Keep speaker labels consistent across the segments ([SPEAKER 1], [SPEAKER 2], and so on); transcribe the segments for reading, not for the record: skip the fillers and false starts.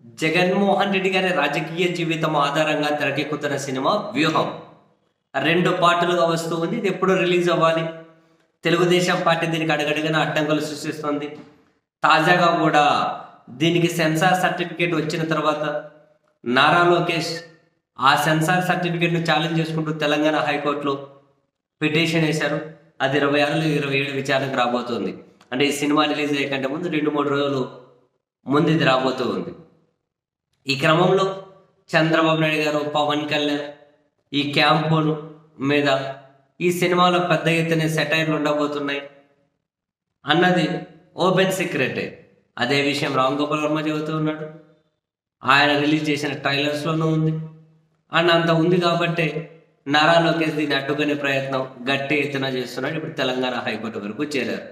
[SPEAKER 1] జగన్మోహన్ రెడ్డి గారి రాజకీయ జీవితం ఆధారంగా తెరకెక్కుతున్న సినిమా వ్యూహం 2 పార్టులుగా వస్తూ ఉంది. ఇది ఎప్పుడు రిలీజ్ అవ్వాలి? తెలుగుదేశం పార్టీ దీనికి అడుగడుగున అడ్డంకులు సృష్టిస్తుంది. తాజాగా కూడా దీనికి సెన్సార్ సర్టిఫికేట్ వచ్చిన తర్వాత నారా లోకేష్ ఆ సెన్సార్ సర్టిఫికేట్ను ఛాలెంజ్ చేసుకుంటూ తెలంగాణ హైకోర్టులో పిటిషన్ వేశారు. అది 26-27 విచారణకు రాబోతుంది. అంటే ఈ సినిమా రిలీజ్ అయ్యే కంటే ముందు 2-3 రోజులు ముందు ఇది రాబోతూ ఉంది. ఈ క్రమంలో చంద్రబాబు నాయుడు గారు, పవన్ కళ్యాణ్ ఈ క్యాంపు మీద ఈ సినిమాలో పెద్ద ఎత్తున సెటైర్లు ఉండబోతున్నాయి అన్నది ఓపెన్ సీక్రెటే. అదే విషయం రామ్ గోపాల్ వర్మ చెబుతూ ఉన్నాడు. ఆయన రిలీజ్ చేసిన ట్రైలర్స్లోనూ ఉంది. అండ్ అంత ఉంది కాబట్టి నారా లోకేష్ దీన్ని అడ్డుకునే ప్రయత్నం గట్టి ఎత్తున చేస్తున్నాడు. ఇప్పుడు తెలంగాణ హైకోర్టు వరకు చేరారు.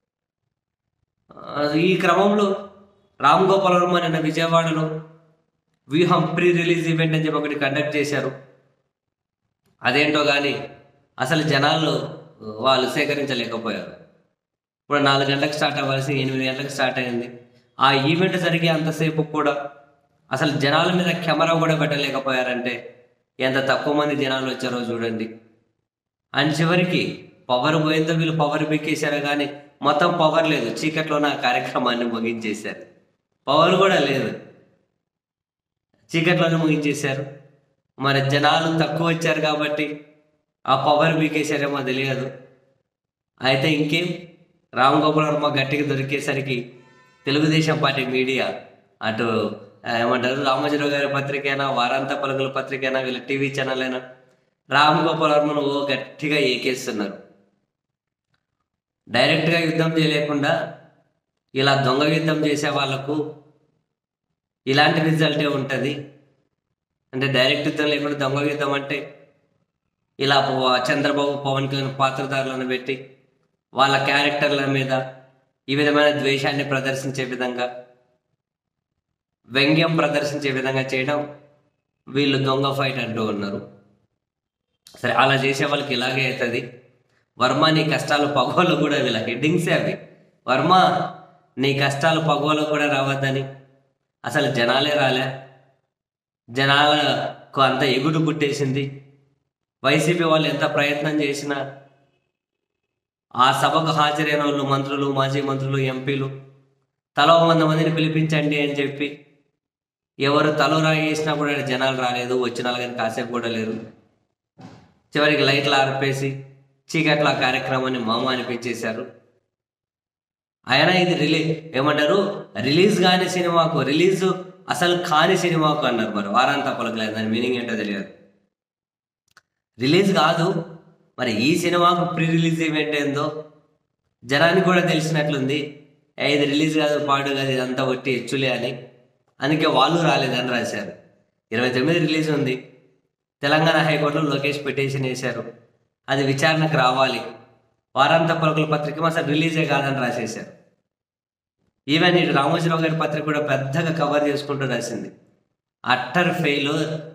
[SPEAKER 1] ఈ క్రమంలో రామ్ గోపాల్ వర్మ నిన్న విజయవాడలో వ్యూహం ప్రీ రిలీజ్ ఈవెంట్ అని చెప్పి ఒకటి కండక్ట్ చేశారు. అదేంటో కానీ అసలు జనాలు వాళ్ళు సేకరించలేకపోయారు. ఇప్పుడు 4 గంటలకు స్టార్ట్ అవ్వాల్సి 8 గంటలకు స్టార్ట్ అయింది. ఆ ఈవెంట్ జరిగే అంతసేపు కూడా అసలు జనాల మీద కెమెరా కూడా పెట్టలేకపోయారంటే ఎంత తక్కువ మంది జనాలు వచ్చారో చూడండి. అండ్ చివరికి పవర్ పోయిందో వీళ్ళు పవర్ బిక్కేశారు కానీ మొత్తం పవర్ లేదు. చీకట్లో నా కార్యక్రమాన్ని ముగించేశారు. పవర్ కూడా లేదు, చీకట్లోనే ముగించేశారు. మరి జనాలు తక్కువ వచ్చారు కాబట్టి ఆ పవర్ బీకేశారేమో తెలియదు. అయితే ఇంకేం, రామ్ గోపాల్ వర్మ గట్టిగా దొరికేసరికి తెలుగుదేశం పార్టీ మీడియా అటు ఏమంటారు రామోజీరావు గారి పత్రికైనా, వారాంత పలుకుల పత్రికైనా, వీళ్ళ టీవీ ఛానల్ అయినా రామ్ గోపాల్ వర్మను గట్టిగా ఏకేస్తున్నారు. డైరెక్ట్గా యుద్ధం చేయలేకుండా ఇలా దొంగ యుద్ధం చేసే వాళ్లకు ఇలాంటి రిజల్టే ఉంటుంది. అంటే డైరెక్ట్ యుద్ధం లేకుండా దొంగ యుద్ధం అంటే ఇలా చంద్రబాబు, పవన్ కళ్యాణ్ పాత్రధారులను పెట్టి వాళ్ళ క్యారెక్టర్ల మీద ఈ విధమైన ద్వేషాన్ని ప్రదర్శించే విధంగా, వ్యంగ్యం ప్రదర్శించే విధంగా చేయడం వీళ్ళు దొంగ ఫైట్ అంటూ ఉన్నారు. సరే, అలా చేసే వాళ్ళకి ఇలాగే అవుతుంది. వర్మ నీ కష్టాలు పగోలు కూడా, వీళ్ళ హెడ్డింగ్సే అవి. వర్మ నీ కష్టాలు పగోలు కూడా రావద్దని అసలు జనాలే రాలే. జనాలకు అంత ఎగుడు పుట్టేసింది. వైసీపీ వాళ్ళు ఎంత ప్రయత్నం చేసినా ఆ సభకు హాజరైన వాళ్ళు మంత్రులు, మాజీ మంత్రులు, ఎంపీలు తలో 100 మందిని పిలిపించండి అని చెప్పి ఎవరు తలో రాగేసినా కూడా జనాలు రాలేదు. వచ్చిన వాళ్ళని కాసేపు కూడా లేరు. చివరికి లైట్లు ఆర్పేసి చీకట్ల కార్యక్రమాన్ని మామ అనిపించేశారు. అయినా ఇది రిలీజ్ కాని సినిమాకు, రిలీజ్ అసలు కాని సినిమాకు అన్నారు. మరి వారాంత పలుకులేదు, దాని మీనింగ్ ఏంటో తెలియదు. రిలీజ్ కాదు, మరి ఈ సినిమాకు ప్రీ రిలీజ్ ఈవెంట్ ఏందో జనానికి కూడా తెలిసినట్లుంది. ఇది రిలీజ్ కాదు, పాడు కాదు, ఇదంతా ఒట్టి హెచ్చులే అని. అందుకే వాళ్ళు రాలేదని రాశారు. 29 రిలీజ్ ఉంది. తెలంగాణ హైకోర్టులో లోకేష్ పిటిషన్ వేశారు. అది విచారణకు రావాలి. వారాంత పలుకుల పత్రిక అసలు రిలీజే కాదని రాసేశారు. ఈవెన్ ఇటు రామోజీరావు గారి పత్రిక కూడా పెద్దగా కవర్ చేసుకుంటూ రాసింది. Utter fail.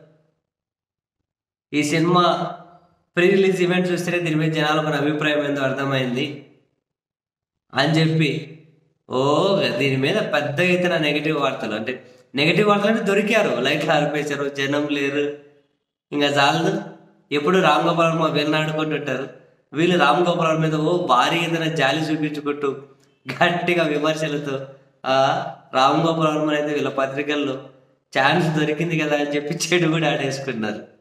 [SPEAKER 1] ఈ సినిమా ప్రీ రిలీజ్ ఈవెంట్ చూస్తేనే దీని మీద జనాలకు ఒక అభిప్రాయం ఏందో అర్థమైంది అని చెప్పి దీని మీద పెద్ద ఎత్తున నెగిటివ్ వార్తలు అంటే దొరికారు. లైట్లు ఆర్పేశారు, జనం లేరు, ఇంకా చాలదు. ఎప్పుడు రామ్ గోపాల్ వర్మ వీళ్ళని ఆడుకుంటుంటారు. వీళ్ళు రామ్ గోపాల్ వర్మ మీద భారీ ఏదైనా జాలి చూపించుకుంటూ గట్టిగా విమర్శలతో రామ్ గోపాల్ వర్మ అయితే వీళ్ళ పత్రికల్లో ఛాన్స్ దొరికింది కదా అని చెప్పి చెడు కూడా ఆడేసుకున్నారు.